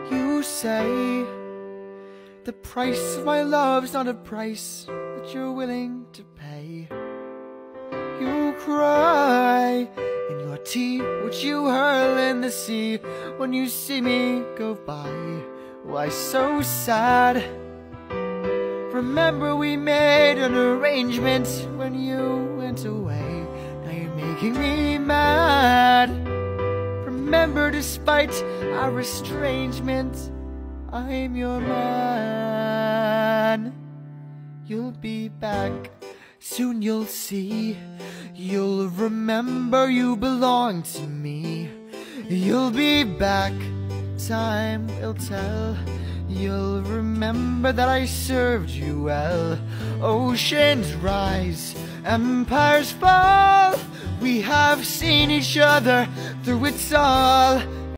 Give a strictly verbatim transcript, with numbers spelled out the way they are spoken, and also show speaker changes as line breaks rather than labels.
You say the price of my love's not a price that you're willing to pay. You cry in your tea, which you hurl in the sea when you see me go by. Why so sad? Remember we made an arrangement when you went away. Now you're making me mad. Remember, despite our estrangement, I'm your man. You'll be back, soon you'll see. You'll remember you belong to me. You'll be back, time will tell. You'll remember that I served you well. Oceans rise, empires fall. We have seen each other through it all.